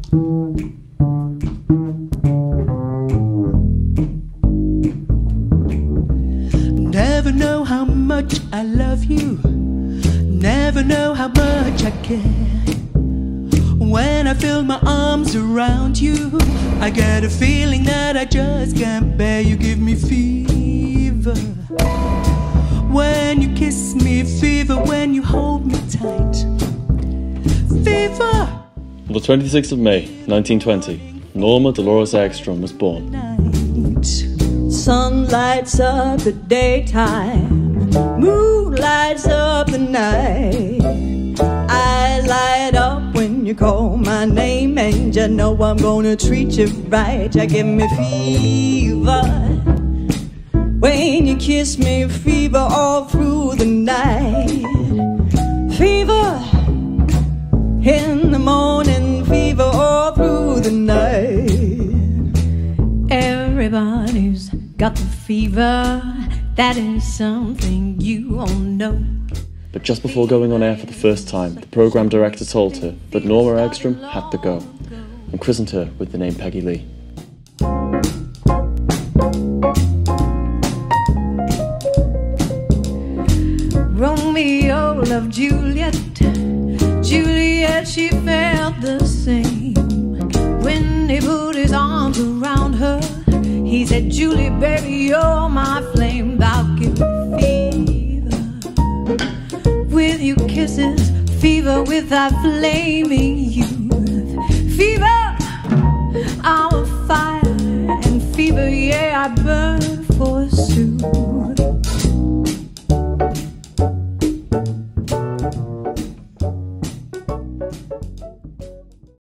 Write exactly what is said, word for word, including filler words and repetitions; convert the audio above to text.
Never know how much I love you, never know how much I care. When I feel my arms around you, I get a feeling that I just can't bear. You give me fever when you kiss me, fever when you hold me tight, fever. On the twenty-sixth of May, nineteen twenty, Norma Dolores Ekstrom was born. Sun lights up the daytime, moon lights up the night. I light up when you call my name, and you know I'm gonna treat you right. You give me fever when you kiss me, fever all through the night. Fever in the morning, fever all through the night. Everybody's got the fever, that is something you all know. But just before going on air for the first time, the programme director told her that Norma Ekstrom had to go, and christened her with the name Peggy Lee. Romeo loved Juliet, Juliet, she felt the same. When he put his arms around her, he said, Julie, baby, you're my flame. Thou give me fever with your kisses, fever with thy flaming youth. Fever, I'm a fire, and fever, yeah, I burn forsooth.